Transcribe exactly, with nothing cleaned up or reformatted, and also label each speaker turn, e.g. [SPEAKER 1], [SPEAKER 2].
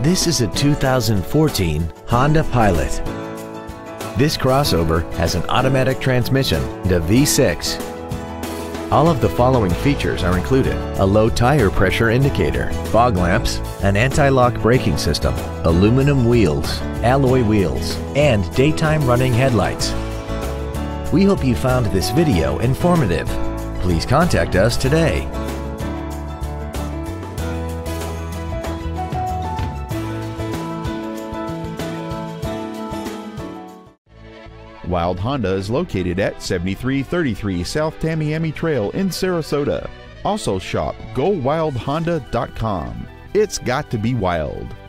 [SPEAKER 1] This is a two thousand fourteen Honda Pilot. This crossover has an automatic transmission and a V six. All of the following features are included: a low tire pressure indicator, fog lamps, an anti-lock braking system, aluminum wheels, alloy wheels, and daytime running headlights. We hope you found this video informative. Please contact us today.
[SPEAKER 2] Wilde Honda is located at seventy-three thirty-three South Tamiami Trail in Sarasota. Also shop go wild honda dot com. It's got to be wild.